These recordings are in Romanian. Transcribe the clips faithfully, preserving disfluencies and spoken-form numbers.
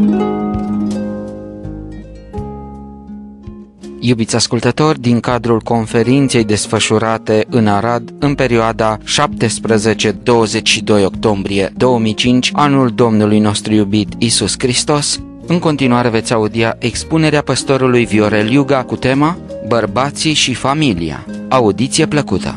Iubiți ascultători, din cadrul conferinței desfășurate în Arad în perioada șaptesprezece douăzeci și doi octombrie două mii cinci, anul Domnului nostru iubit Iisus Hristos, în continuare veți audia expunerea păstorului Viorel Iuga cu tema Bărbații și familia. Audiție plăcută!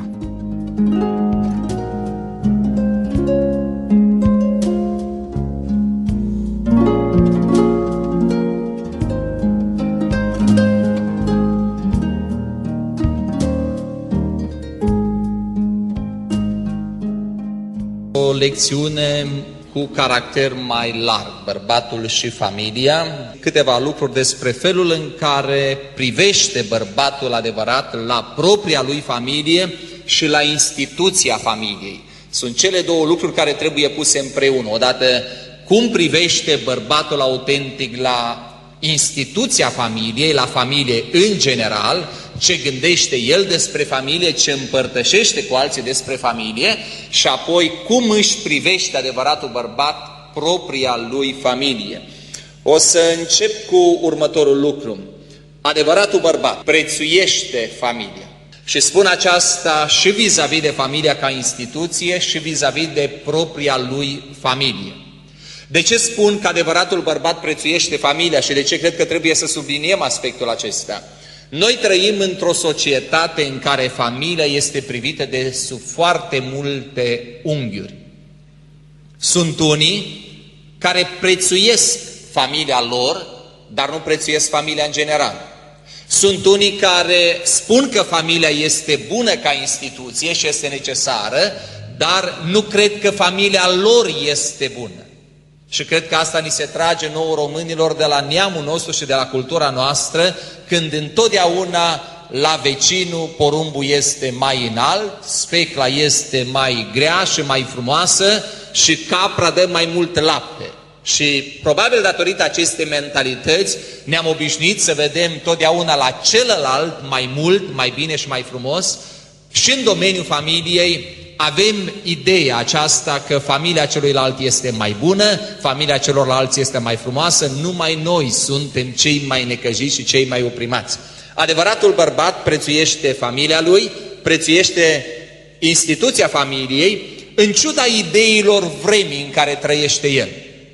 O lecțiune cu caracter mai larg, bărbatul și familia, câteva lucruri despre felul în care privește bărbatul adevărat la propria lui familie și la instituția familiei. Sunt cele două lucruri care trebuie puse împreună. Odată, cum privește bărbatul autentic la instituția familiei, la familie în general, ce gândește el despre familie, ce împărtășește cu alții despre familie și apoi cum își privește adevăratul bărbat propria lui familie. O să încep cu următorul lucru. Adevăratul bărbat prețuiește familia. Și spun aceasta și vis-a-vis de familia ca instituție și vis-a-vis de propria lui familie. De ce spun că adevăratul bărbat prețuiește familia și de ce cred că trebuie să subliniem aspectul acesta? Noi trăim într-o societate în care familia este privită de sub foarte multe unghiuri. Sunt unii care prețuiesc familia lor, dar nu prețuiesc familia în general. Sunt unii care spun că familia este bună ca instituție și este necesară, dar nu cred că familia lor este bună. Și cred că asta ni se trage nouă românilor de la neamul nostru și de la cultura noastră, când întotdeauna la vecinul porumbul este mai înalt, specla este mai grea și mai frumoasă și capra dă mai mult lapte. Și probabil datorită acestei mentalități ne-am obișnuit să vedem totdeauna la celălalt mai mult, mai bine și mai frumos. Și în domeniul familiei avem ideea aceasta că familia celuilalt este mai bună, familia celorlalți este mai frumoasă, numai noi suntem cei mai necăjiți și cei mai oprimați. Adevăratul bărbat prețuiește familia lui, prețuiește instituția familiei, în ciuda ideilor vremii în care trăiește el.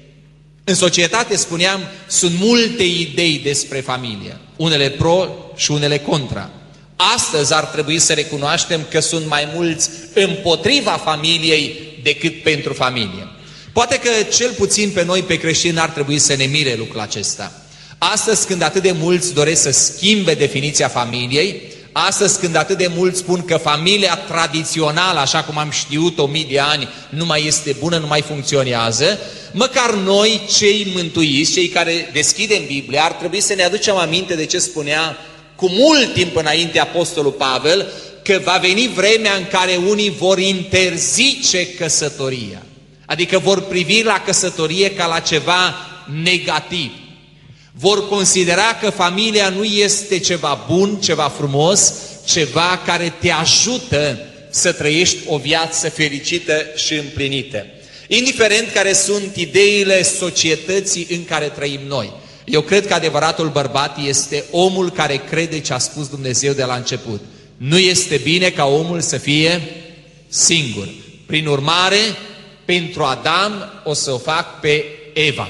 În societate, spuneam, sunt multe idei despre familie, unele pro și unele contra. Astăzi ar trebui să recunoaștem că sunt mai mulți împotriva familiei decât pentru familie. Poate că cel puțin pe noi, pe creștini, ar trebui să ne mire lucrul acesta. Astăzi, când atât de mulți doresc să schimbe definiția familiei, astăzi, când atât de mulți spun că familia tradițională, așa cum am știut o mii de ani, nu mai este bună, nu mai funcționează, măcar noi, cei mântuiți, cei care deschidem Biblia, ar trebui să ne aducem aminte de ce spunea cu mult timp înainte Apostolul Pavel, că va veni vremea în care unii vor interzice căsătoria. Adică vor privi la căsătorie ca la ceva negativ. Vor considera că familia nu este ceva bun, ceva frumos, ceva care te ajută să trăiești o viață fericită și împlinită. Indiferent care sunt ideile societății în care trăim noi. Eu cred că adevăratul bărbat este omul care crede ce a spus Dumnezeu de la început. Nu este bine ca omul să fie singur. Prin urmare, pentru Adam o să o fac pe Eva.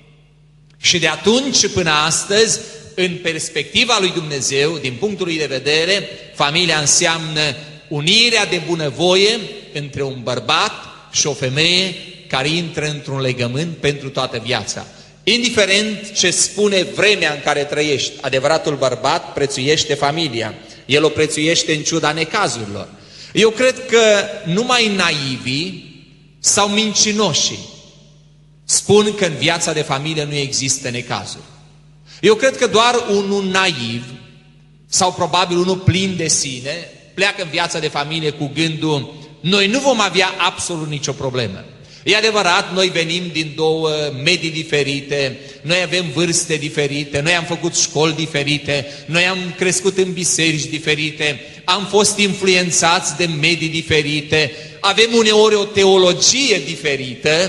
Și de atunci până astăzi, în perspectiva lui Dumnezeu, din punctul lui de vedere, familia înseamnă unirea de bunăvoie între un bărbat și o femeie care intră într-un legământ pentru toată viața. Indiferent ce spune vremea în care trăiești, adevăratul bărbat prețuiește familia. El o prețuiește în ciuda necazurilor. Eu cred că numai naivii sau mincinoșii spun că în viața de familie nu există necazuri. Eu cred că doar unul naiv sau probabil unul plin de sine pleacă în viața de familie cu gândul: noi nu vom avea absolut nicio problemă. E adevărat, noi venim din două medii diferite, noi avem vârste diferite, noi am făcut școli diferite, noi am crescut în biserici diferite, am fost influențați de medii diferite, avem uneori o teologie diferită,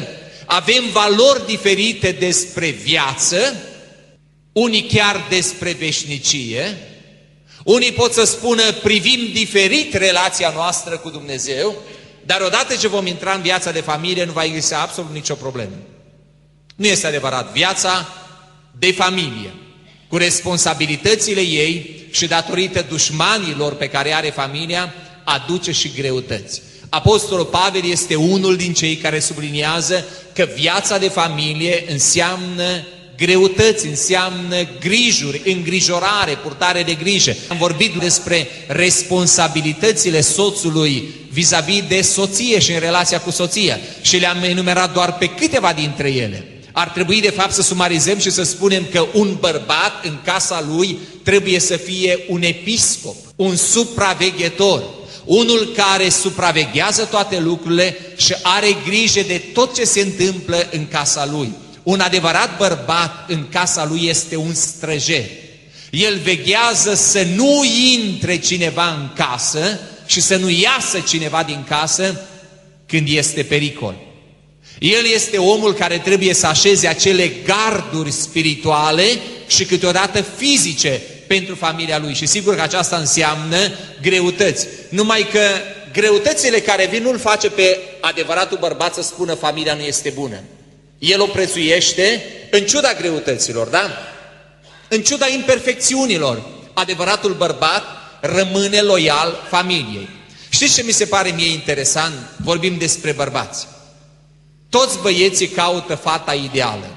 avem valori diferite despre viață, unii chiar despre veșnicie, unii pot să spună privim diferit relația noastră cu Dumnezeu, dar odată ce vom intra în viața de familie nu va exista absolut nicio problemă. Nu este adevărat, viața de familie, cu responsabilitățile ei și datorită dușmanilor pe care are familia, aduce și greutăți. Apostolul Pavel este unul din cei care subliniază că viața de familie înseamnă greutăți, înseamnă grijuri, îngrijorare, purtare de grijă. Am vorbit despre responsabilitățile soțului vis-a-vis de soție și în relația cu soția și le-am enumerat doar pe câteva dintre ele. Ar trebui de fapt să sumarizăm și să spunem că un bărbat în casa lui trebuie să fie un episcop, un supraveghetor, unul care supraveghează toate lucrurile și are grijă de tot ce se întâmplă în casa lui. Un adevărat bărbat în casa lui este un străjer. El veghează să nu intre cineva în casă și să nu iasă cineva din casă când este pericol. El este omul care trebuie să așeze acele garduri spirituale și câteodată fizice pentru familia lui. Și sigur că aceasta înseamnă greutăți. Numai că greutățile care vin nu-l face pe adevăratul bărbat să spună familia nu este bună. El o prețuiește în ciuda greutăților, da? În ciuda imperfecțiunilor. Adevăratul bărbat rămâne loial familiei. Știți ce mi se pare mie interesant? Vorbim despre bărbați. Toți băieții caută fata ideală.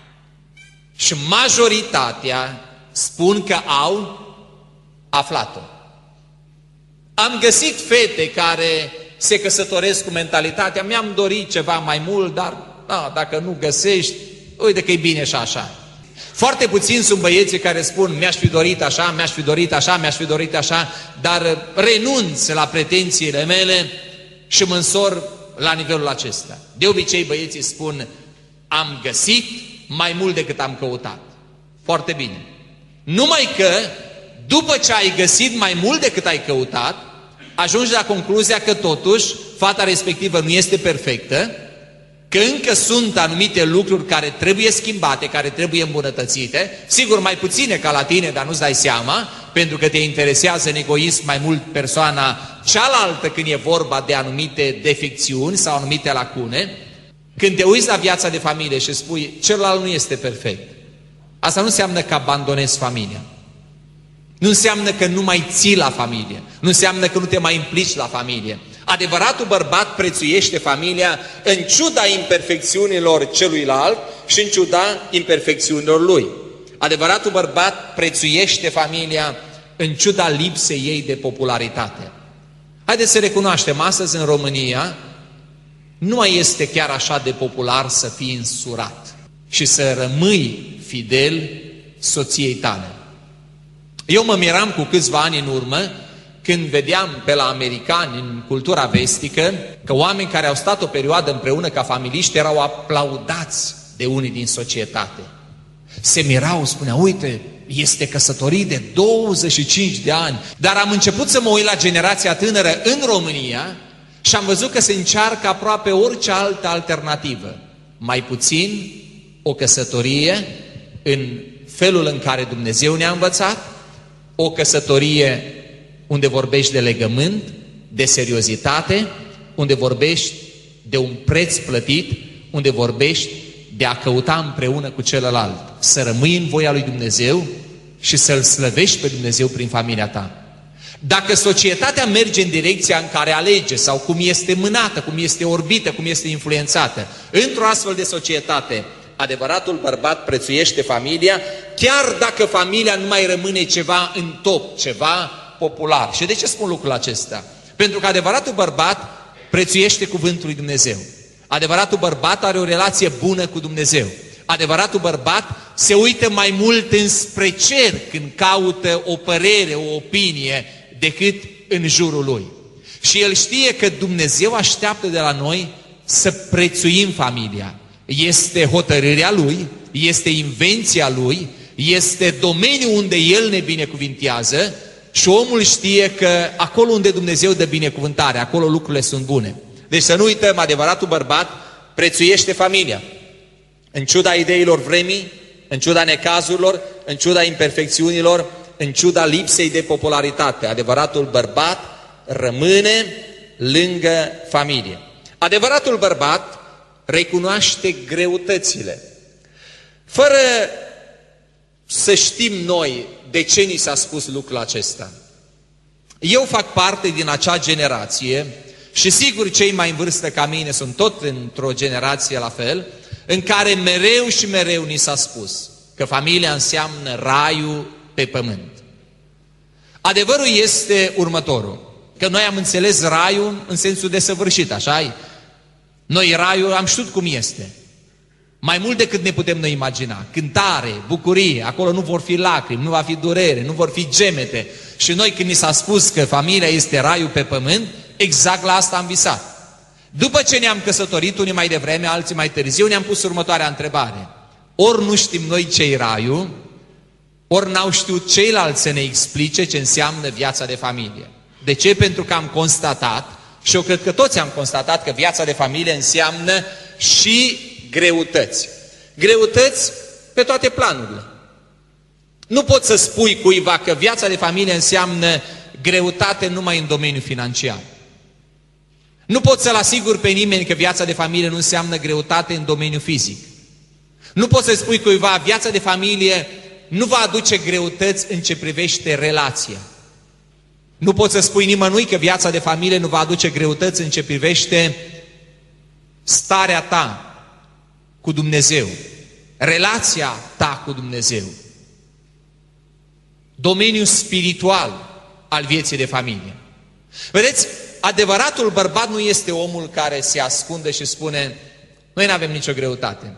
Și majoritatea spun că au aflat-o. Am găsit fete care se căsătoresc cu mentalitatea, mi-am dorit ceva mai mult, dar da, dacă nu găsești, uite că e bine și așa. Foarte puțini sunt băieții care spun, mi-aș fi dorit așa, mi-aș fi dorit așa, mi-aș fi dorit așa, dar renunț la pretențiile mele și mă însor la nivelul acesta. De obicei băieții spun, am găsit mai mult decât am căutat. Foarte bine. Numai că, după ce ai găsit mai mult decât ai căutat, ajungi la concluzia că totuși fata respectivă nu este perfectă, că încă sunt anumite lucruri care trebuie schimbate, care trebuie îmbunătățite, sigur mai puține ca la tine, dar nu-ți dai seama, pentru că te interesează în egoism mai mult persoana cealaltă când e vorba de anumite defecțiuni sau anumite lacune. Când te uiți la viața de familie și spui, celălalt nu este perfect, asta nu înseamnă că abandonezi familia. Nu înseamnă că nu mai ții la familie. Nu înseamnă că nu te mai implici la familie. Adevăratul bărbat prețuiește familia în ciuda imperfecțiunilor celuilalt și în ciuda imperfecțiunilor lui. Adevăratul bărbat prețuiește familia în ciuda lipsei ei de popularitate. Haideți să recunoaștem, astăzi în România nu mai este chiar așa de popular să fii însurat și să rămâi fidel soției tale. Eu mă miram cu câțiva ani în urmă când vedeam pe la americani în cultura vestică că oameni care au stat o perioadă împreună ca familiști erau aplaudați de unii din societate. Se mirau, spuneau, uite, este căsătorit de douăzeci și cinci de ani. Dar am început să mă uit la generația tânără în România și am văzut că se încearcă aproape orice altă alternativă. Mai puțin o căsătorie în felul în care Dumnezeu ne-a învățat, o căsătorie unde vorbești de legământ, de seriozitate, unde vorbești de un preț plătit, unde vorbești de a căuta împreună cu celălalt, să rămâi în voia lui Dumnezeu și să-L slăvești pe Dumnezeu prin familia ta. Dacă societatea merge în direcția în care alege sau cum este mânată, cum este orbită, cum este influențată, într-o astfel de societate, adevăratul bărbat prețuiește familia, chiar dacă familia nu mai rămâne ceva în top, ceva popular. Și de ce spun lucrul acesta? Pentru că adevăratul bărbat prețuiește cuvântul lui Dumnezeu. Adevăratul bărbat are o relație bună cu Dumnezeu. Adevăratul bărbat se uită mai mult înspre cer când caută o părere, o opinie, decât în jurul lui. Și el știe că Dumnezeu așteaptă de la noi să prețuim familia. Este hotărârea lui, este invenția lui, este domeniul unde el ne binecuvintează și omul știe că acolo unde Dumnezeu dă binecuvântare, acolo lucrurile sunt bune. Deci să nu uităm, adevăratul bărbat prețuiește familia. În ciuda ideilor vremii, în ciuda necazurilor, în ciuda imperfecțiunilor, în ciuda lipsei de popularitate, adevăratul bărbat rămâne lângă familie. Adevăratul bărbat recunoaște greutățile. Fără să știm noi de ce ni s-a spus lucrul acesta. Eu fac parte din acea generație și sigur cei mai în vârstă ca mine sunt tot într-o generație la fel, în care mereu și mereu ni s-a spus că familia înseamnă raiul pe pământ. Adevărul este următorul, că noi am înțeles raiul în sensul desăvârșit, așa-i? Noi raiul am știut cum este. Mai mult decât ne putem noi imagina. Cântare, bucurie, acolo nu vor fi lacrimi, nu va fi durere, nu vor fi gemete. Și noi când ni s-a spus că familia este raiul pe pământ, exact la asta am visat. După ce ne-am căsătorit, unii mai devreme, alții mai târziu, ne-am pus următoarea întrebare. Ori nu știm noi ce-i raiul, ori n-au știut ceilalți să ne explice ce înseamnă viața de familie. De ce? Pentru că am constatat, și eu cred că toți am constatat, că viața de familie înseamnă și greutăți. Greutăți pe toate planurile. Nu poți să spui cuiva că viața de familie înseamnă greutate numai în domeniul financiar. Nu poți să-l asiguri pe nimeni că viața de familie nu înseamnă greutate în domeniul fizic. Nu poți să spui cuiva, viața de familie nu va aduce greutăți în ce privește relația. Nu poți să spui nimănui că viața de familie nu va aduce greutăți în ce privește starea ta cu Dumnezeu, relația ta cu Dumnezeu, domeniul spiritual al vieții de familie. Vedeți, adevăratul bărbat nu este omul care se ascunde și spune, noi nu avem nicio greutate.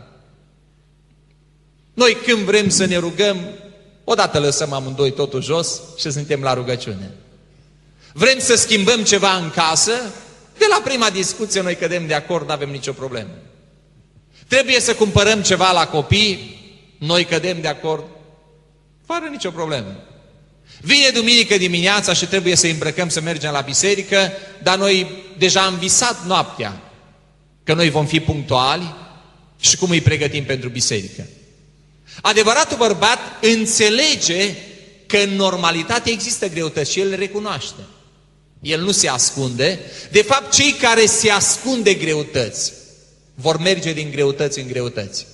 Noi când vrem să ne rugăm, odată lăsăm amândoi totul jos și suntem la rugăciune. Vrem să schimbăm ceva în casă, de la prima discuție noi cădem de acord, nu avem nicio problemă. Trebuie să cumpărăm ceva la copii, noi cădem de acord, fără nicio problemă. Vine duminică dimineața și trebuie să îmbrăcăm să mergem la biserică, dar noi deja am visat noaptea că noi vom fi punctuali și cum îi pregătim pentru biserică. Adevăratul bărbat înțelege că în normalitate există greutăți și el le recunoaște. El nu se ascunde. De fapt, cei care se ascund de greutăți vor merge din greutăți în greutăți.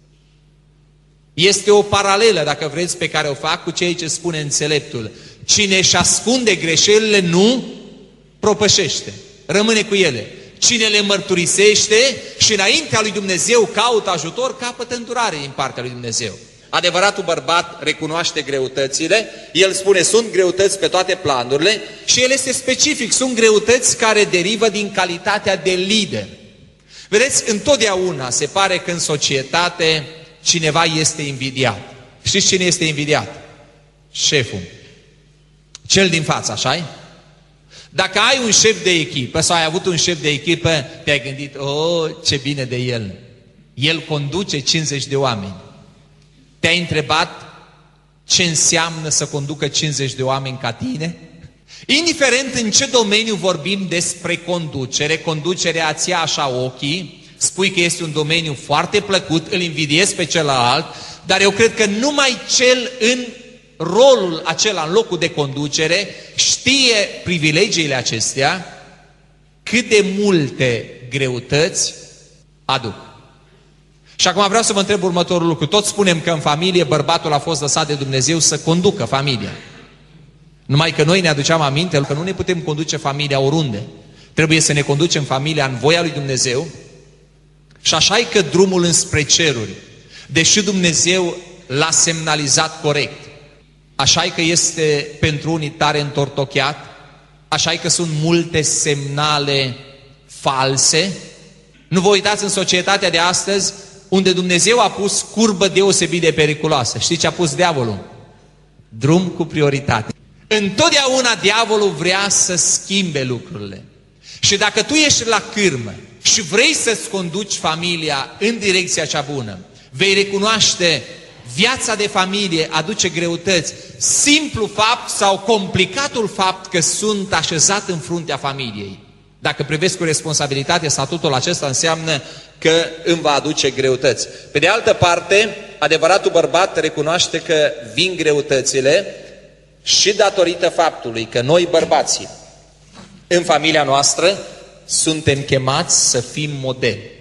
Este o paralelă, dacă vreți, pe care o fac cu ceea ce spune înțeleptul. Cine își ascunde greșelile nu propășește, rămâne cu ele. Cine le mărturisește și înaintea lui Dumnezeu caută ajutor, capătă îndurare din partea lui Dumnezeu. Adevăratul bărbat recunoaște greutățile, el spune, sunt greutăți pe toate planurile și el este specific, sunt greutăți care derivă din calitatea de lider. Vedeți, întotdeauna se pare că în societate cineva este invidiat. Știți cine este invidiat? Șeful. Cel din față, așa-i? Dacă ai un șef de echipă sau ai avut un șef de echipă, te-ai gândit, oh, ce bine de el. El conduce cincizeci de oameni. Te-ai întrebat ce înseamnă să conducă cincizeci de oameni ca tine? Indiferent în ce domeniu vorbim despre conducere, conducerea îți ia așa ochii, spui că este un domeniu foarte plăcut, îl invidiezi pe celălalt, dar eu cred că numai cel în rolul acela, în locul de conducere, știe privilegiile acestea, cât de multe greutăți aduc. Și acum vreau să vă întreb următorul lucru. Toți spunem că în familie bărbatul a fost lăsat de Dumnezeu să conducă familia. Numai că noi ne aduceam aminte că nu ne putem conduce familia oriunde. Trebuie să ne conducem familia în voia lui Dumnezeu. Și așa e că drumul înspre ceruri, deși Dumnezeu l-a semnalizat corect, așa e că este pentru unii tare întortocheat, așa e că sunt multe semnale false. Nu vă uitați în societatea de astăzi, unde Dumnezeu a pus curbă deosebit de periculoasă. Știți ce a pus diavolul? Drum cu prioritate. Întotdeauna diavolul vrea să schimbe lucrurile. Și dacă tu ești la cârmă și vrei să-ți conduci familia în direcția cea bună, vei recunoaște viața de familie aduce greutăți. Simplu fapt sau complicatul fapt că sunt așezat în fruntea familiei. Dacă privesc cu responsabilitate statutul acesta, înseamnă că îmi va aduce greutăți. Pe de altă parte, adevăratul bărbat recunoaște că vin greutățile și datorită faptului că noi, bărbații, în familia noastră, suntem chemați să fim modeli.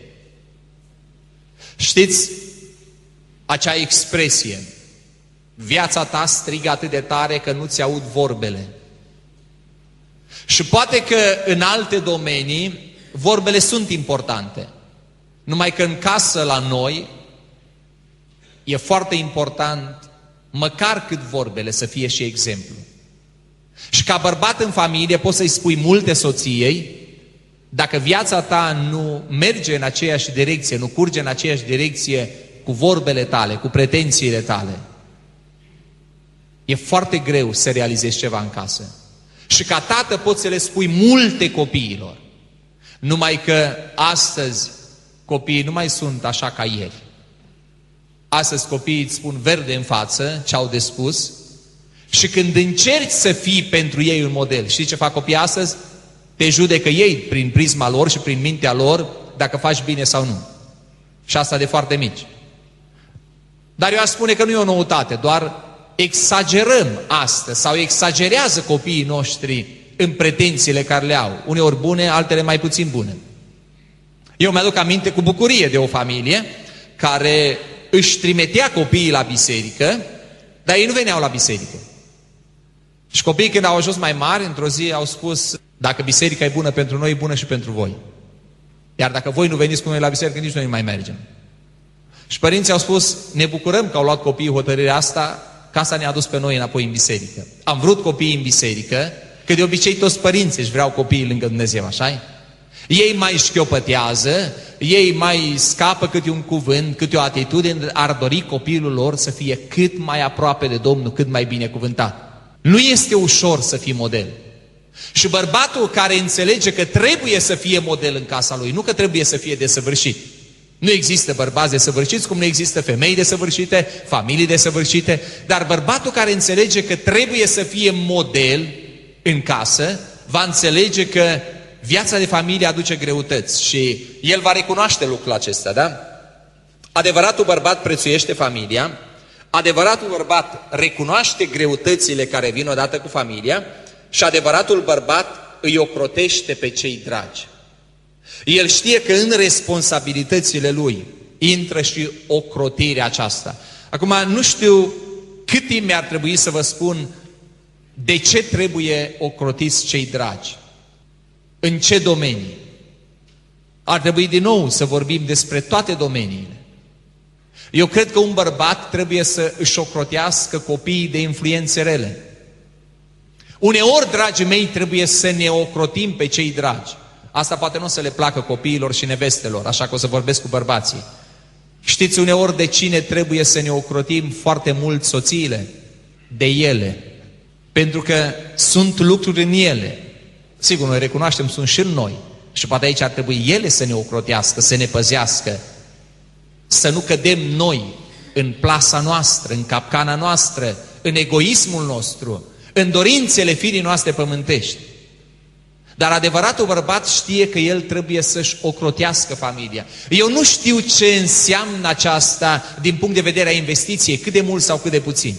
Știți acea expresie, viața ta strigă atât de tare că nu-ți aud vorbele. Și poate că în alte domenii vorbele sunt importante. Numai că în casă la noi e foarte important, măcar cât vorbele, să fie și exemplu. Și ca bărbat în familie poți să-i spui multe soției, dacă viața ta nu merge în aceeași direcție, nu curge în aceeași direcție cu vorbele tale, cu pretențiile tale, e foarte greu să realizezi ceva în casă. Și ca tată poți să le spui multe copiilor. Numai că astăzi copiii nu mai sunt așa ca ieri. Astăzi copiii îți spun verde în față ce au de spus și când încerci să fii pentru ei un model, știi ce fac copiii astăzi? Te judecă ei prin prisma lor și prin mintea lor dacă faci bine sau nu. Și asta de foarte mici. Dar eu aș spune că nu e o noutate, doar exagerăm astăzi sau exagerează copiii noștri în pretențiile care le au. Uneori bune, altele mai puțin bune. Eu mi-aduc aminte cu bucurie de o familie care își trimitea copiii la biserică, dar ei nu veneau la biserică. Și copiii când au ajuns mai mari, într-o zi au spus, dacă biserica e bună pentru noi, e bună și pentru voi. Iar dacă voi nu veniți cu noi la biserică, nici noi nu mai mergem. Și părinții au spus, ne bucurăm că au luat copiii hotărârea asta, că asta ne-a dus pe noi înapoi în biserică. Am vrut copiii în biserică, că de obicei toți părinții își vreau copiii lângă Dumnezeu, așa-i? Ei mai șchiopătează, ei mai scapă câte un cuvânt, câte o atitudine, ar dori copilul lor să fie cât mai aproape de Domnul, cât mai binecuvântat. Nu este ușor să fii model. Și bărbatul care înțelege că trebuie să fie model în casa lui, nu că trebuie să fie desăvârșit. Nu există bărbați desăvârșiți, cum nu există femei desăvârșite, familii desăvârșite, dar bărbatul care înțelege că trebuie să fie model în casă, va înțelege că viața de familie aduce greutăți și el va recunoaște lucrul acesta, da? Adevăratul bărbat prețuiește familia, adevăratul bărbat recunoaște greutățile care vin odată cu familia și adevăratul bărbat îi ocrotește pe cei dragi. El știe că în responsabilitățile lui intră și ocrotirea aceasta. Acum, nu știu cât timp mi-ar trebui să vă spun de ce trebuie ocrotiți cei dragi. În ce domenii? Ar trebui din nou să vorbim despre toate domeniile. Eu cred că un bărbat trebuie să își ocrotească copiii de influențe rele. Uneori, dragii mei, trebuie să ne ocrotim pe cei dragi. Asta poate nu o să le placă copiilor și nevestelor, așa că o să vorbesc cu bărbații. Știți uneori de cine trebuie să ne ocrotim foarte mult soțiile? De ele. Pentru că sunt lucruri în ele. Sigur, noi recunoaștem, sunt și în noi. Și poate aici ar trebui ele să ne ocrotească, să ne păzească. Să nu cădem noi în plasa noastră, în capcana noastră, în egoismul nostru, în dorințele firii noastre pământești. Dar adevăratul bărbat știe că el trebuie să-și ocrotească familia. Eu nu știu ce înseamnă aceasta din punct de vedere a investiției, cât de mult sau cât de puțin.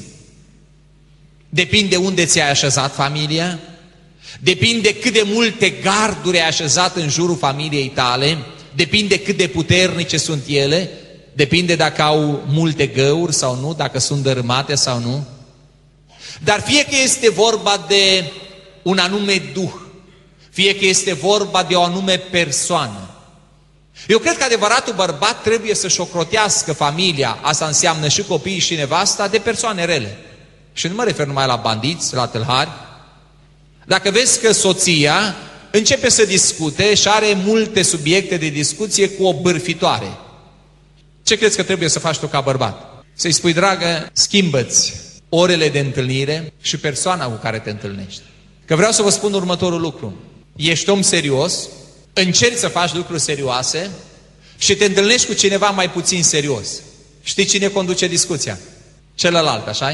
Depinde unde ți-ai așezat familia, depinde cât de multe garduri ai așezat în jurul familiei tale, depinde cât de puternice sunt ele, depinde dacă au multe găuri sau nu, dacă sunt dărâmate sau nu. Dar fie că este vorba de un anume duh, fie că este vorba de o anume persoană. Eu cred că adevăratul bărbat trebuie să-și ocrotească familia, asta înseamnă și copiii și nevasta, de persoane rele. Și nu mă refer numai la bandiți, la tâlhari. Dacă vezi că soția începe să discute și are multe subiecte de discuție cu o bârfitoare, ce crezi că trebuie să faci tu ca bărbat? Să-i spui, dragă, schimbă-ți orele de întâlnire și persoana cu care te întâlnești. Că vreau să vă spun următorul lucru. Ești om serios, încerci să faci lucruri serioase și te întâlnești cu cineva mai puțin serios. Știi cine conduce discuția? Celălalt, așa-i?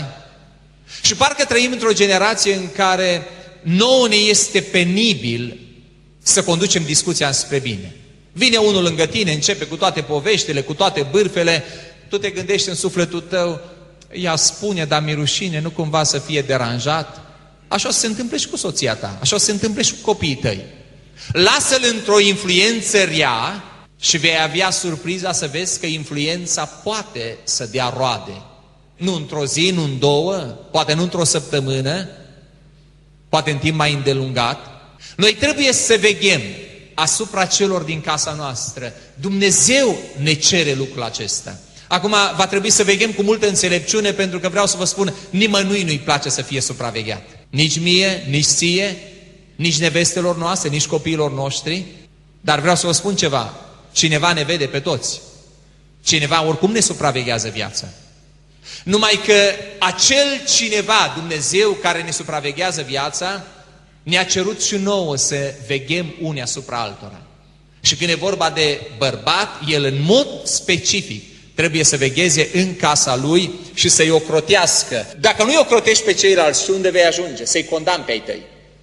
Și parcă trăim într-o generație în care nouă ne este penibil să conducem discuția spre bine. Vine unul lângă tine, începe cu toate poveștile, cu toate bârfele, tu te gândești în sufletul tău, ea spune, dar mi-e rușine, nu cumva să fie deranjat. Așa o să se întâmple și cu soția ta, așa o să se întâmple și cu copiii tăi. Lasă-l într-o influență rea și vei avea surpriza să vezi că influența poate să dea roade. Nu într-o zi, nu în două, poate nu într-o săptămână, poate în timp mai îndelungat. Noi trebuie să veghem asupra celor din casa noastră. Dumnezeu ne cere lucrul acesta. Acum va trebui să veghem cu multă înțelepciune, pentru că vreau să vă spun, nimănui nu-i place să fie supravegheat. Nici mie, nici ție, nici nevestelor noastre, nici copiilor noștri. Dar vreau să vă spun ceva, cineva ne vede pe toți. Cineva oricum ne supraveghează viața. Numai că acel cineva, Dumnezeu, care ne supraveghează viața, ne-a cerut și nouă să veghem unii asupra altora. Și când e vorba de bărbat, el în mod specific trebuie să vegheze în casa lui și să-i ocrotească. Dacă nu-i ocrotești pe ceilalți, și unde vei ajunge? Să-i condamni pe ai tăi.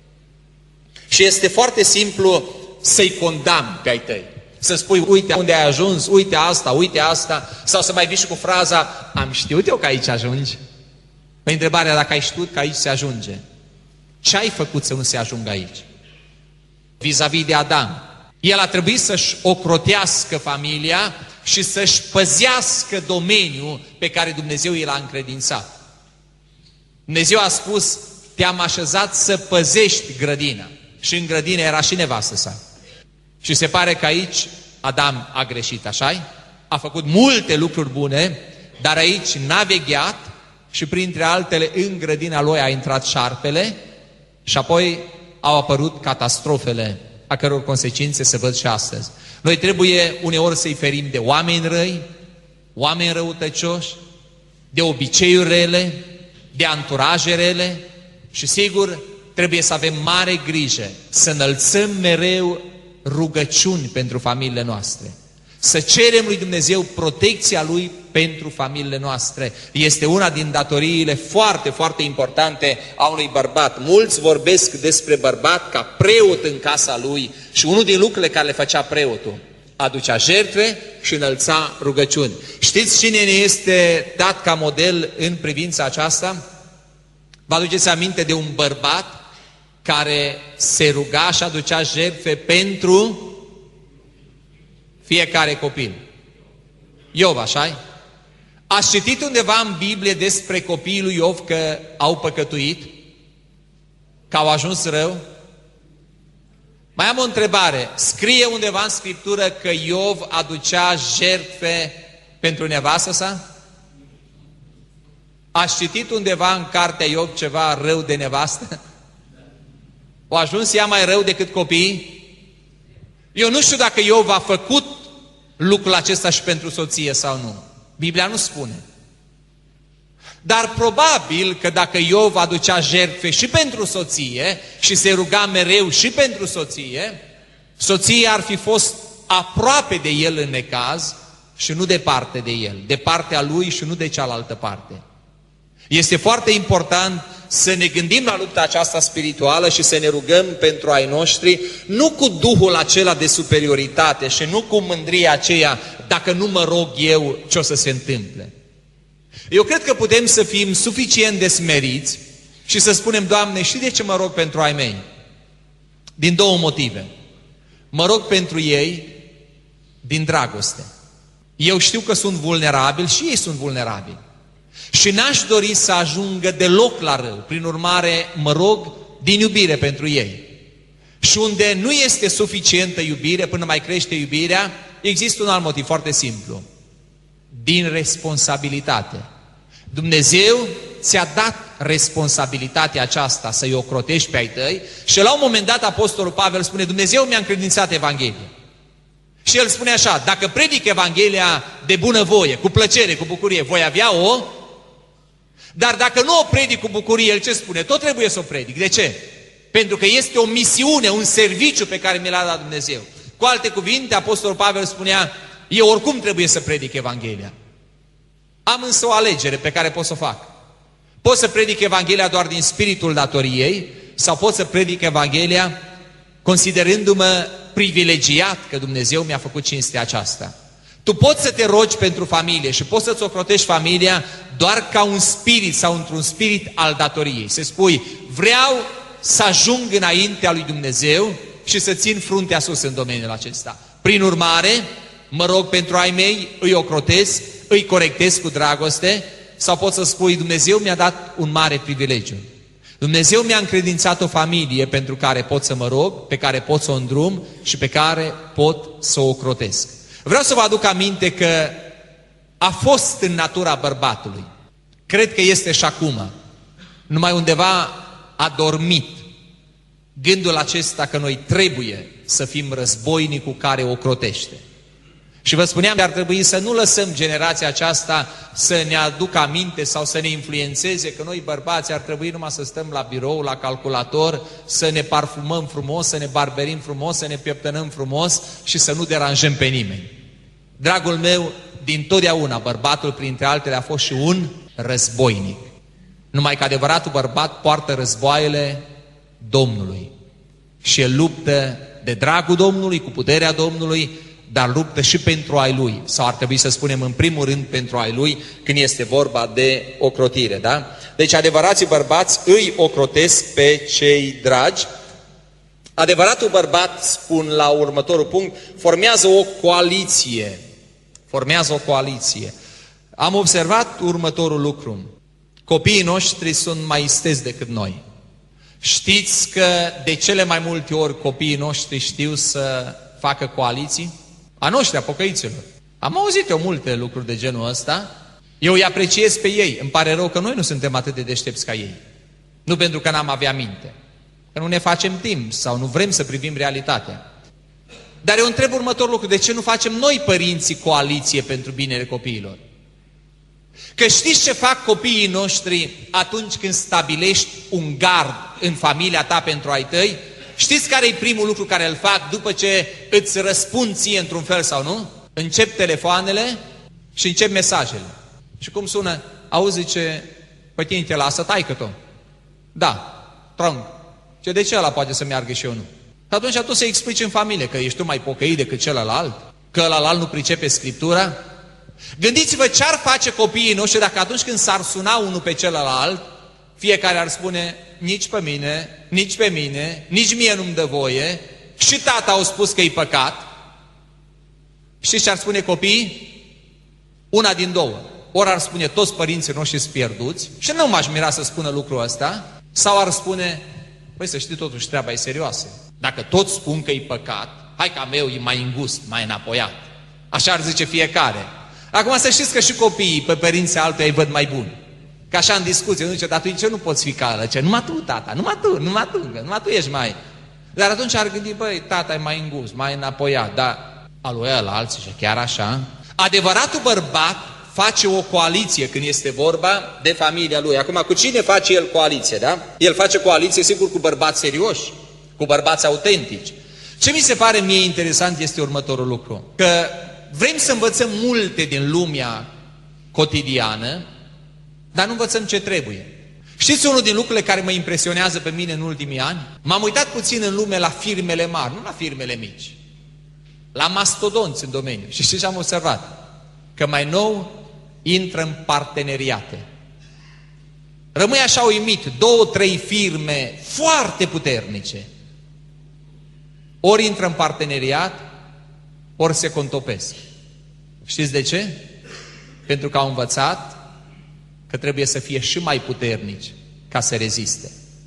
Și este foarte simplu să-i condamni pe ai tăi. Să spui, uite unde ai ajuns, uite asta, uite asta, sau să mai vii și cu fraza, am știut eu că aici ajungi. Păi întrebarea, dacă ai știut că aici se ajunge, ce ai făcut să nu se ajungă aici? Vis-a-vis de Adam, el a trebuit să-și ocrotească familia și să-și păzească domeniul pe care Dumnezeu i l-a încredințat. Dumnezeu a spus, te-am așezat să păzești grădina. Și în grădină era și nevastă sa. Și se pare că aici Adam a greșit, așa-i? A făcut multe lucruri bune, dar aici n-a vegheat și printre altele în grădina lui a intrat șarpele și apoi au apărut catastrofele a căror consecințe se văd și astăzi. Noi trebuie uneori să-i ferim de oameni răi, oameni răutăcioși, de obiceiuri rele, de anturaje rele și sigur trebuie să avem mare grijă să înălțăm mereu rugăciuni pentru familiile noastre. Să cerem lui Dumnezeu protecția Lui pentru familiile noastre. Este una din datoriile foarte, foarte importante a unui bărbat. Mulți vorbesc despre bărbat ca preot în casa lui și unul din lucrurile care le făcea preotul, aducea jertfe și înălța rugăciuni. Știți cine ne este dat ca model în privința aceasta? Vă aduceți aminte de un bărbat care se ruga și aducea jertfe pentru fiecare copil. Iov, așa-i? Ați citit undeva în Biblie despre copiii lui Iov că au păcătuit? Că au ajuns rău? Mai am o întrebare. Scrie undeva în Scriptură că Iov aducea jertfe pentru nevastă sa? Ați citit undeva în cartea Iov ceva rău de nevastă? O ajuns ea mai rău decât copiii? Eu nu știu dacă Iov a făcut lucrul acesta și pentru soție sau nu. Biblia nu spune. Dar probabil că dacă Iov aducea jertfe și pentru soție și se ruga mereu și pentru soție, soția ar fi fost aproape de el în necaz și nu departe de el, de partea lui și nu de cealaltă parte. Este foarte important să ne gândim la lupta aceasta spirituală și să ne rugăm pentru ai noștri, nu cu duhul acela de superioritate și nu cu mândria aceea, dacă nu mă rog eu, ce o să se întâmple. Eu cred că putem să fim suficient de smeriți și să spunem, Doamne, știi de ce mă rog pentru ai mei? Din două motive. Mă rog pentru ei din dragoste. Eu știu că sunt vulnerabili și ei sunt vulnerabili. Și n-aș dori să ajungă deloc la rău. Prin urmare, mă rog din iubire pentru ei. Și unde nu este suficientă iubire, până mai crește iubirea, există un alt motiv foarte simplu. Din responsabilitate. Dumnezeu ți-a dat responsabilitatea aceasta să-i ocrotești pe ai tăi și la un moment dat Apostolul Pavel spune, Dumnezeu mi-a încredințat Evanghelia. Și el spune așa, dacă predic Evanghelia de bunăvoie, cu plăcere, cu bucurie, voi avea o... Dar dacă nu o predic cu bucurie, el ce spune? Tot trebuie să o predic. De ce? Pentru că este o misiune, un serviciu pe care mi l-a dat Dumnezeu. Cu alte cuvinte, Apostolul Pavel spunea, eu oricum trebuie să predic Evanghelia. Am însă o alegere pe care pot să o fac. Pot să predic Evanghelia doar din spiritul datoriei sau pot să predic Evanghelia considerându-mă privilegiat că Dumnezeu mi-a făcut cinstea aceasta. Tu poți să te rogi pentru familie și poți să-ți ocrotești familia doar ca un spirit sau într-un spirit al datoriei. Să spui, vreau să ajung înaintea lui Dumnezeu și să țin fruntea sus în domeniul acesta. Prin urmare, mă rog pentru ai mei, îi ocrotesc, îi corectez cu dragoste, sau poți să spui, Dumnezeu mi-a dat un mare privilegiu. Dumnezeu mi-a încredințat o familie pentru care pot să mă rog, pe care pot să o îndrum și pe care pot să o ocrotesc. Vreau să vă aduc aminte că a fost în natura bărbatului. Cred că este și acum. Numai undeva a dormit gândul acesta că noi trebuie să fim războinicul care ocrotește. Și vă spuneam că ar trebui să nu lăsăm generația aceasta să ne aducă aminte sau să ne influențeze, că noi bărbați ar trebui numai să stăm la birou, la calculator, să ne parfumăm frumos, să ne barberim frumos, să ne pieptănăm frumos și să nu deranjăm pe nimeni. Dragul meu, din totdeauna bărbatul, printre altele, a fost și un războinic. Numai că adevăratul bărbat poartă războaiele Domnului. Și el luptă de dragul Domnului, cu puterea Domnului, dar luptă și pentru ai lui, sau ar trebui să spunem în primul rând pentru ai lui, când este vorba de ocrotire, da? Deci adevărații bărbați îi ocrotesc pe cei dragi. Adevăratul bărbat, spun la următorul punct, formează o coaliție. Formează o coaliție. Am observat următorul lucru. Copiii noștri sunt mai isteți decât noi. Știți că de cele mai multe ori copiii noștri știu să facă coaliții? A noștri, a pocăiților. Am auzit eu multe lucruri de genul ăsta. Eu îi apreciez pe ei. Îmi pare rău că noi nu suntem atât de deștepți ca ei. Nu pentru că n-am avea minte. Că nu ne facem timp sau nu vrem să privim realitatea. Dar eu întreb următorul lucru. De ce nu facem noi, părinții, coaliție pentru binele copiilor? Că știți ce fac copiii noștri atunci când stabilești un gard în familia ta pentru ai tăi? Știți care e primul lucru care îl fac după ce îți răspund ție într-un fel sau nu? Încep telefoanele și încep mesajele. Și cum sună? Auzi, zice, pe tine te lasă taică-tu. Da, tronc. Ce de ce ăla poate să meargă și eu nu? Și atunci tu să explici în familie că ești tu mai pocăit decât celălalt, că ălalt nu pricepe Scriptura. Gândiți-vă ce ar face copiii noștri dacă atunci când s-ar suna unul pe celălalt, fiecare ar spune, nici pe mine, nici pe mine, nici mie nu-mi dă voie, și tata au spus că e păcat. Știți ce ar spune copiii? Una din două. Ori ar spune, toți părinții noștri sunt pierduți, și nu m-aș mira să spună lucrul ăsta, sau ar spune, păi să știi, totuși treaba e serioasă. Dacă toți spun că e păcat, hai ca meu e mai îngust, mai înapoiat. Așa ar zice fiecare. Acum să știți că și copiii pe părinții altuia îi văd mai buni. Că așa în discuție, nu zice, dar tu ce nu poți fi ca ăla? Ce? Numai tu, tata, numai tu, numai tu, numai tu ești mai... Dar atunci ar gândi, băi, tata e mai îngust, mai înapoiat, dar al lui ăla, alții, chiar așa? Adevăratul bărbat face o coaliție când este vorba de familia lui. Acum, cu cine face el coaliție, da? El face coaliție, sigur, cu bărbați serioși, cu bărbați autentici. Ce mi se pare mie interesant este următorul lucru, că vrem să învățăm multe din lumea cotidiană, dar nu învățăm ce trebuie. Știți unul din lucrurile care mă impresionează pe mine în ultimii ani? M-am uitat puțin în lume la firmele mari, nu la firmele mici, la mastodonți în domeniu. Și știți ce am observat? Că mai nou intră în parteneriate. Rămâi așa uimit, două, trei firme foarte puternice. Ori intră în parteneriat, ori se contopesc. Știți de ce? Pentru că au învățat că trebuie să fie și mai puternici ca să reziste.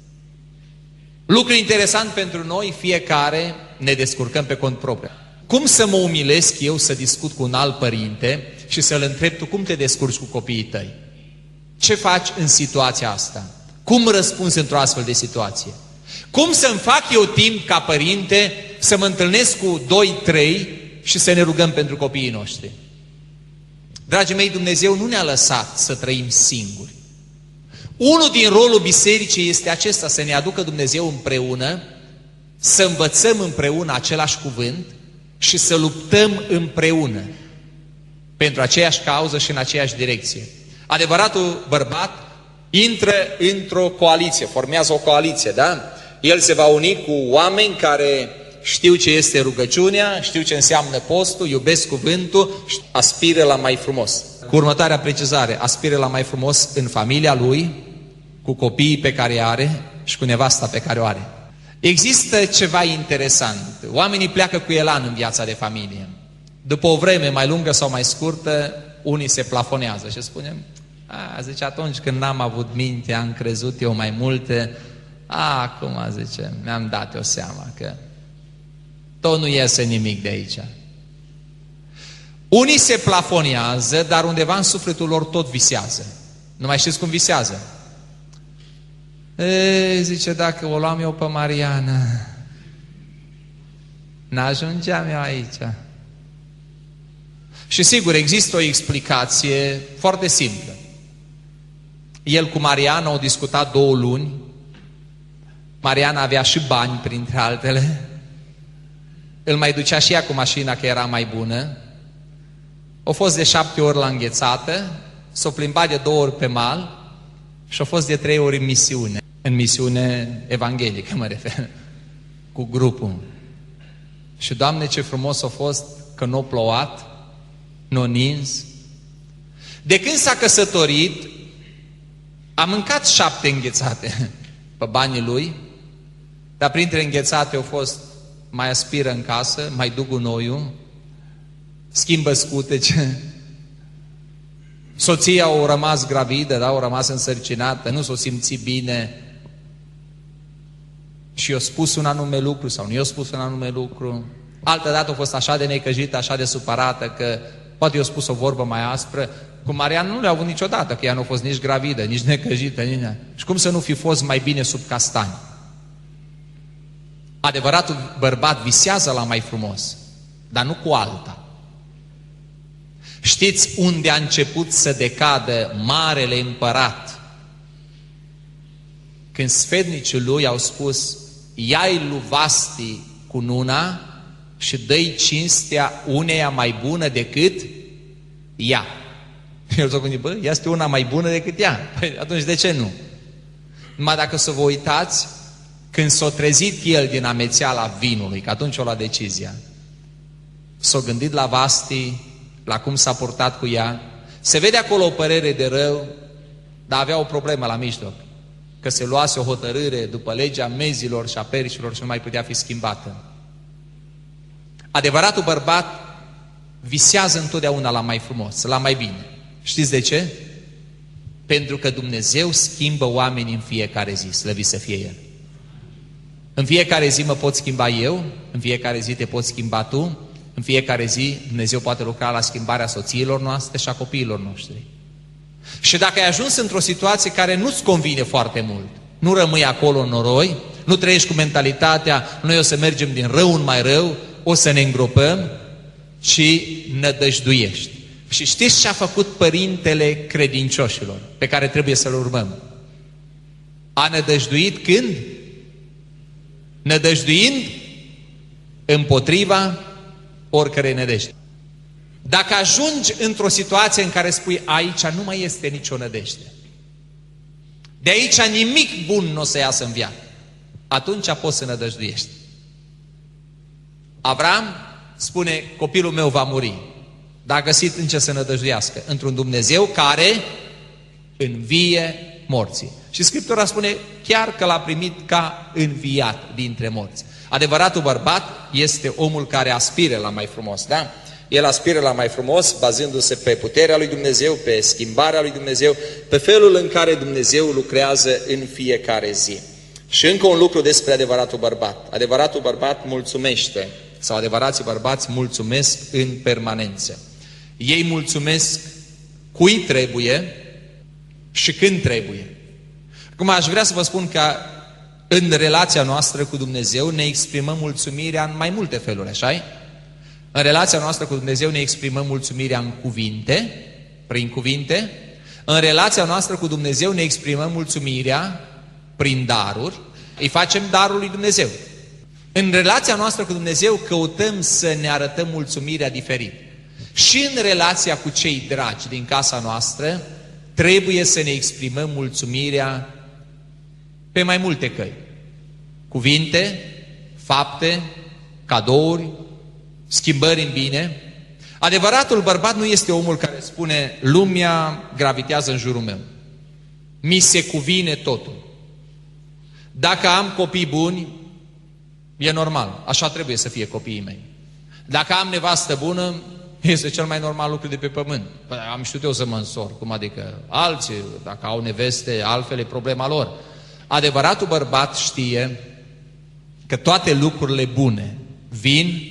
Lucru interesant pentru noi, fiecare ne descurcăm pe cont propriu. Cum să mă umilesc eu să discut cu un alt părinte și să-l întreb, tu cum te descurci cu copiii tăi? Ce faci în situația asta? Cum răspunzi într-o astfel de situație? Cum să-mi fac eu timp ca părinte să mă întâlnesc cu doi, trei și să ne rugăm pentru copiii noștri? Dragii mei, Dumnezeu nu ne-a lăsat să trăim singuri. Unul din rolul bisericii este acesta, să ne aducă Dumnezeu împreună, să învățăm împreună același cuvânt și să luptăm împreună pentru aceeași cauză și în aceeași direcție. Adevăratul bărbat intră într-o coaliție, formează o coaliție, da? El se va uni cu oameni care știu ce este rugăciunea, știu ce înseamnă postul, iubesc cuvântul, aspiră la mai frumos. Cu următoarea precizare, aspiră la mai frumos în familia lui, cu copiii pe care are și cu nevasta pe care o are. Există ceva interesant. Oamenii pleacă cu elan în viața de familie. După o vreme mai lungă sau mai scurtă, unii se plafonează și spunem, a, zice, atunci când n-am avut minte, am crezut eu mai multe, a, acum, zice, mi-am dat eu seama că tot nu iese nimic de aici. Unii se plafonează, dar undeva în sufletul lor tot visează. Nu mai știți cum visează? E, zice, dacă o luam eu pe Mariana, n-ajungeam eu aici. Și sigur, există o explicație foarte simplă. El cu Mariana au discutat două luni. Mariana avea și bani, printre altele. Îl mai ducea și ea cu mașina, că era mai bună. Au fost de șapte ori la înghețată, s-o plimbat de două ori pe mal și au fost de trei ori în misiune. În misiune evanghelică, mă refer, cu grupul. Și, Doamne, ce frumos a fost că nu a plouat, nu a nins. De când s-a căsătorit, a mâncat șapte înghețate pe banii lui, dar printre înghețate au fost mai aspiră în casă, mai duc gunoiul, schimbă scutece. Soția a rămas gravidă, da? A rămas însărcinată, nu s-o simți bine și i-a spus un anume lucru sau nu i-a spus un anume lucru. Altă dată a fost așa de necăjită, așa de supărată că poate i-a spus o vorbă mai aspră. Cu Mariana nu le-a avut niciodată, că ea nu a fost nici gravidă, nici necăjită, nici... Și cum să nu fi fost mai bine sub castani? Adevăratul bărbat visează la mai frumos, dar nu cu alta. Știți unde a început să decadă marele împărat? Când sfetnicii lui au spus, ia-i lui Vasti cu nuna și dă-i cinstea uneia mai bună decât ea. Eu s-o gândit, bă, este una mai bună decât ea. Păi atunci de ce nu? Numai dacă să vă uitați, când s-a trezit el din amețeala vinului, că atunci o lua decizia, s-a gândit la Vasti, la cum s-a purtat cu ea, se vede acolo o părere de rău, dar avea o problemă la mijloc, că se luase o hotărâre după legea mezilor și a pericilor și nu mai putea fi schimbată. Adevăratul bărbat visează întotdeauna la mai frumos, la mai bine. Știți de ce? Pentru că Dumnezeu schimbă oamenii în fiecare zi, slăvit să fie El. În fiecare zi mă pot schimba eu, în fiecare zi te poți schimba tu, în fiecare zi Dumnezeu poate lucra la schimbarea soțiilor noastre și a copiilor noștri. Și dacă ai ajuns într-o situație care nu-ți convine foarte mult, nu rămâi acolo în noroi, nu trăiești cu mentalitatea, noi o să mergem din rău în mai rău, o să ne îngropăm, ci nădăjduiești. Și știți ce a făcut părintele credincioșilor, pe care trebuie să-l urmăm? A nădăjduit când? Nădăjduind împotriva oricărei nădejde. Dacă ajungi într-o situație în care spui, aici nu mai este nicio nădejde, de aici nimic bun nu o să iasă în viață, atunci poți să nădăjduiești. Avram spune, copilul meu va muri, dar a găsit în ce să nădăjduiască? Într-un Dumnezeu care învie morții. Și Scriptura spune chiar că l-a primit ca înviat dintre morți. Adevăratul bărbat este omul care aspiră la mai frumos, da? El aspiră la mai frumos, bazându-se pe puterea lui Dumnezeu, pe schimbarea lui Dumnezeu, pe felul în care Dumnezeu lucrează în fiecare zi. Și încă un lucru despre adevăratul bărbat. Adevăratul bărbat mulțumește, sau adevărații bărbați mulțumesc în permanență. Ei mulțumesc cui trebuie și când trebuie. Acum aș vrea să vă spun că în relația noastră cu Dumnezeu ne exprimăm mulțumirea în mai multe feluri, așa-i? În relația noastră cu Dumnezeu ne exprimăm mulțumirea în cuvinte, prin cuvinte. În relația noastră cu Dumnezeu ne exprimăm mulțumirea prin daruri. Îi facem darul lui Dumnezeu. În relația noastră cu Dumnezeu căutăm să ne arătăm mulțumirea diferit. Și în relația cu cei dragi din casa noastră trebuie să ne exprimăm mulțumirea pe mai multe căi. cuvinte, fapte, cadouri, schimbări în bine. Adevăratul bărbat nu este omul care spune lumea gravitează în jurul meu. Mi se cuvine totul. Dacă am copii buni, e normal. Așa trebuie să fie copiii mei. Dacă am nevastă bună, este cel mai normal lucru de pe pământ. Păi, am știut eu să mă însor. Cum adică alții, dacă au neveste, altfel e problema lor. Adevăratul bărbat știe că toate lucrurile bune vin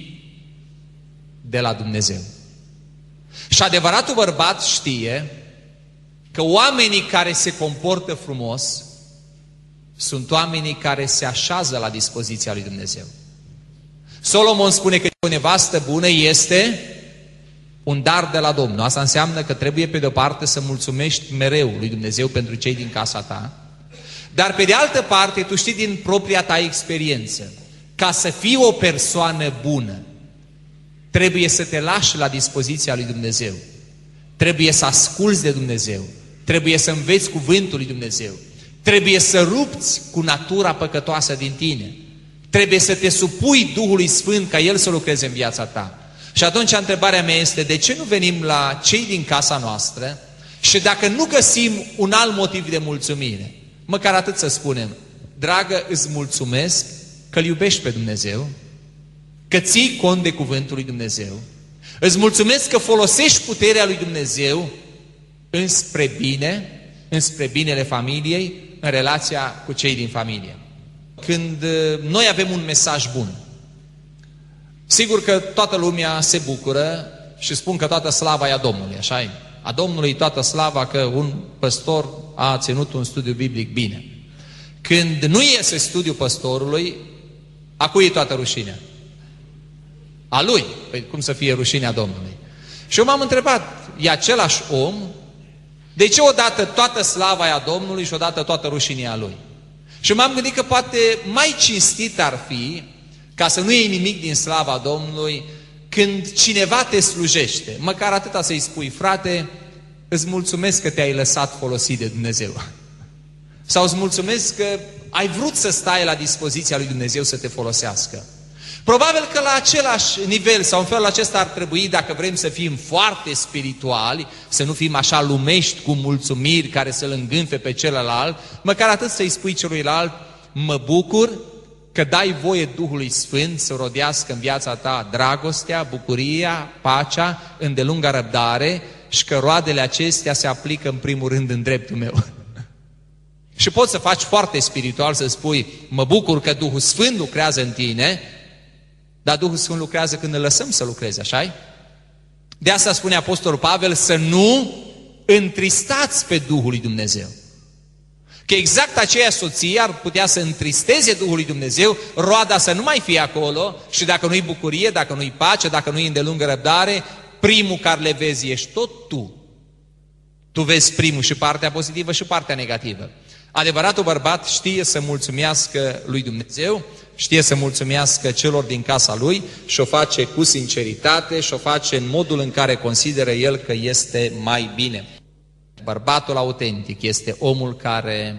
de la Dumnezeu. Și adevăratul bărbat știe că oamenii care se comportă frumos sunt oamenii care se așează la dispoziția lui Dumnezeu. Solomon spune că o nevastă bună este un dar de la Domnul. Asta înseamnă că trebuie pe de-o parte să mulțumești mereu lui Dumnezeu pentru cei din casa ta, dar pe de altă parte tu știi din propria ta experiență, ca să fii o persoană bună, trebuie să te lași la dispoziția lui Dumnezeu, trebuie să asculți de Dumnezeu, trebuie să înveți cuvântul lui Dumnezeu, trebuie să rupți cu natura păcătoasă din tine, trebuie să te supui Duhului Sfânt ca El să lucreze în viața ta. Și atunci întrebarea mea este, de ce nu venim la cei din casa noastră și dacă nu găsim un alt motiv de mulțumire, măcar atât să spunem, dragă, îți mulțumesc că-L iubești pe Dumnezeu, că ții cont de cuvântul lui Dumnezeu, îți mulțumesc că folosești puterea lui Dumnezeu înspre bine, înspre binele familiei, în relația cu cei din familie. Când noi avem un mesaj bun, sigur că toată lumea se bucură și spun că toată slava e a Domnului, așa-i? A Domnului toată slava că un păstor a ținut un studiu biblic bine. Când nu iese studiul păstorului, a cui e toată rușinea? A lui. Păi cum să fie rușinea Domnului? Și eu m-am întrebat, e același om? De ce odată toată slava e a Domnului și odată toată rușinea a lui? Și m-am gândit că poate mai cinstit ar fi, ca să nu iei nimic din slava Domnului, când cineva te slujește, măcar atâta să-i spui, frate, îți mulțumesc că te-ai lăsat folosit de Dumnezeu. Sau îți mulțumesc că ai vrut să stai la dispoziția lui Dumnezeu să te folosească. Probabil că la același nivel sau în felul acesta ar trebui, dacă vrem să fim foarte spirituali, să nu fim așa lumești cu mulțumiri care să-l îngânfe pe celălalt, măcar atât să-i spui celuilalt, mă bucur că dai voie Duhului Sfânt să rodească în viața ta dragostea, bucuria, pacea, îndelunga răbdare și că roadele acestea se aplică în primul rând în dreptul meu. Și poți să faci foarte spiritual, să spui, mă bucur că Duhul Sfânt lucrează în tine, dar Duhul Sfânt lucrează când îl lăsăm să lucreze, așa-i? De asta spune Apostolul Pavel să nu întristați pe Duhul lui Dumnezeu. Că exact aceea soție ar putea să întristeze Duhul lui Dumnezeu, roada să nu mai fie acolo și dacă nu-i bucurie, dacă nu-i pace, dacă nu-i îndelungă răbdare, primul care le vezi ești tot tu. Tu vezi primul și partea pozitivă și partea negativă. Adevăratul bărbat știe să mulțumească lui Dumnezeu, știe să mulțumească celor din casa lui și o face cu sinceritate și o face în modul în care consideră el că este mai bine. Bărbatul autentic este omul care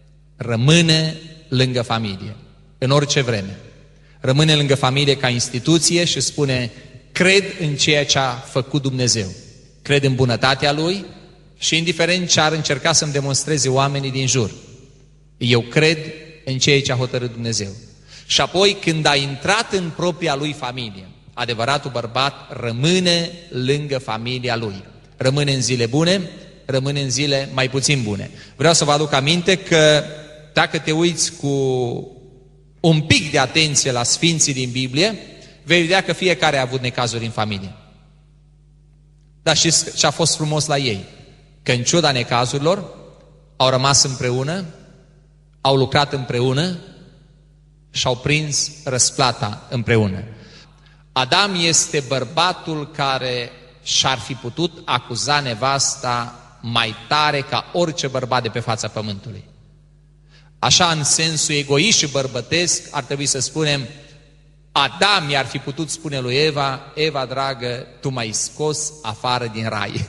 rămâne lângă familie, în orice vreme. Rămâne lângă familie ca instituție și spune, cred în ceea ce a făcut Dumnezeu. Cred în bunătatea Lui și indiferent ce ar încerca să-mi demonstreze oamenii din jur, eu cred în ceea ce a hotărât Dumnezeu. Și apoi, când a intrat în propria lui familie, adevăratul bărbat rămâne lângă familia lui. Rămâne în zile bune, rămâne în zile mai puțin bune. Vreau să vă aduc aminte că dacă te uiți cu un pic de atenție la sfinții din Biblie, vei vedea că fiecare a avut necazuri în familie. Dar știți ce a fost frumos la ei? Că în ciuda necazurilor au rămas împreună, au lucrat împreună și au prins răsplata împreună. Adam este bărbatul care și-ar fi putut acuza nevasta mai tare ca orice bărbat de pe fața pământului. Așa, în sensul egoist și bărbătesc, ar trebui să spunem, Adam i-ar fi putut spune lui Eva, Eva, dragă, tu m-ai scos afară din rai.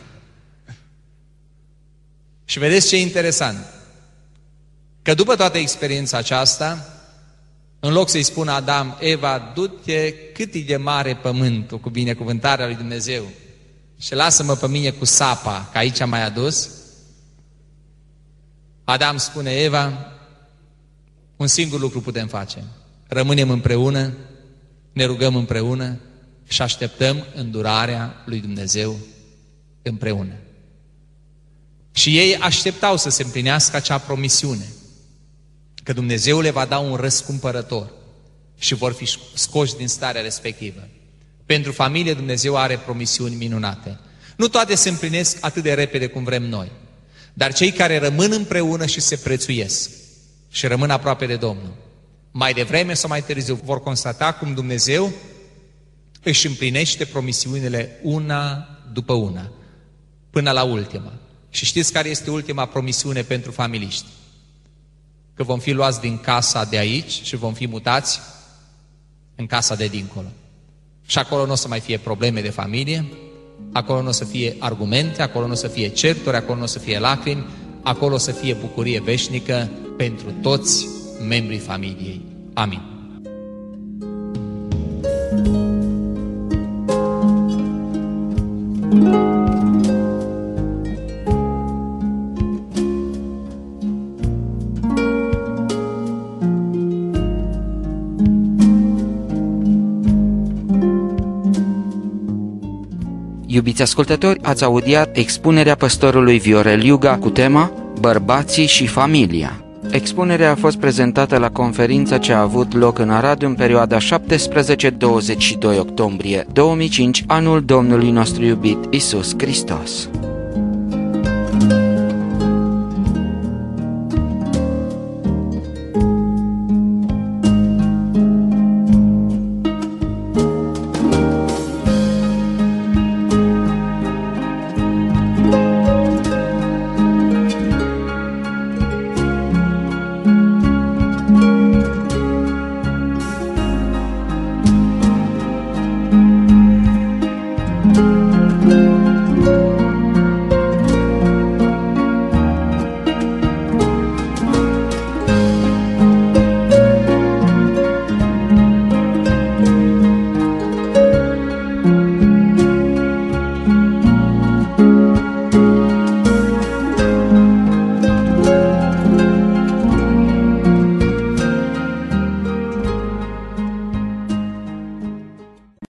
Și vedeți ce interesant, că după toată experiența aceasta, În loc să-i spună Adam, Eva, du-te cât e de mare pământul cu binecuvântarea lui Dumnezeu și lasă-mă pe mine cu sapa, că aici m-ai adus, Adam spune, Eva, un singur lucru putem face. Rămânem împreună, ne rugăm împreună și așteptăm îndurarea lui Dumnezeu împreună. Și ei așteptau să se împlinească acea promisiune, că Dumnezeu le va da un răscumpărător și vor fi scoși din starea respectivă. Pentru familie Dumnezeu are promisiuni minunate. Nu toate se împlinesc atât de repede cum vrem noi, dar cei care rămân împreună și se prețuiesc și rămân aproape de Domnul, mai devreme sau mai târziu vor constata cum Dumnezeu își împlinește promisiunile una după una, până la ultima. Și știți care este ultima promisiune pentru familiști? Că vom fi luați din casa de aici și vom fi mutați în casa de dincolo. Și acolo nu o să mai fie probleme de familie, acolo nu o să fie argumente, acolo nu o să fie certuri, acolo nu o să fie lacrimi, acolo o să fie bucurie veșnică pentru toți membrii familiei. Amin. Iubiți ascultători, ați audiat expunerea păstorului Viorel Iuga cu tema Bărbații și familia. Expunerea a fost prezentată la conferința ce a avut loc în Arad în perioada șaptesprezece douăzeci și doi octombrie două mii cinci, anul Domnului nostru iubit Iisus Hristos.